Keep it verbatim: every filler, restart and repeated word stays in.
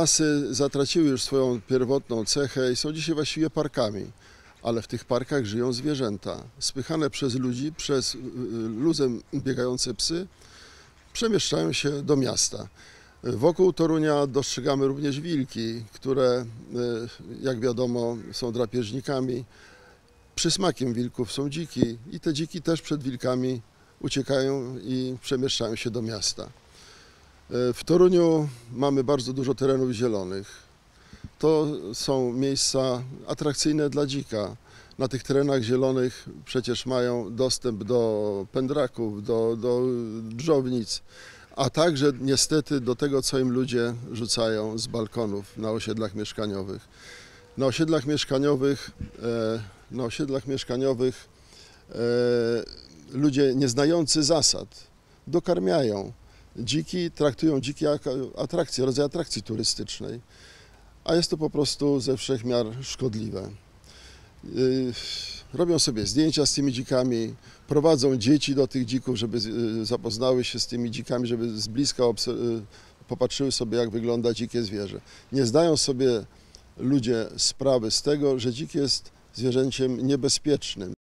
Lasy zatraciły już swoją pierwotną cechę i są dzisiaj właściwie parkami, ale w tych parkach żyją zwierzęta. Spychane przez ludzi, przez luzem biegające psy, przemieszczają się do miasta. Wokół Torunia dostrzegamy również wilki, które, jak wiadomo, są drapieżnikami. Przysmakiem wilków są dziki i te dziki też przed wilkami uciekają i przemieszczają się do miasta. W Toruniu mamy bardzo dużo terenów zielonych. To są miejsca atrakcyjne dla dzika. Na tych terenach zielonych przecież mają dostęp do pędraków, do, do dżownic, a także niestety do tego, co im ludzie rzucają z balkonów na osiedlach mieszkaniowych. Na osiedlach mieszkaniowych, na osiedlach mieszkaniowych ludzie nieznający zasad dokarmiają dziki, traktują dziki jako atrakcję, rodzaj atrakcji turystycznej, a jest to po prostu ze wszech miar szkodliwe. Robią sobie zdjęcia z tymi dzikami, prowadzą dzieci do tych dzików, żeby zapoznały się z tymi dzikami, żeby z bliska popatrzyły sobie, jak wygląda dzikie zwierzę. Nie zdają sobie ludzie sprawy z tego, że dzik jest zwierzęciem niebezpiecznym.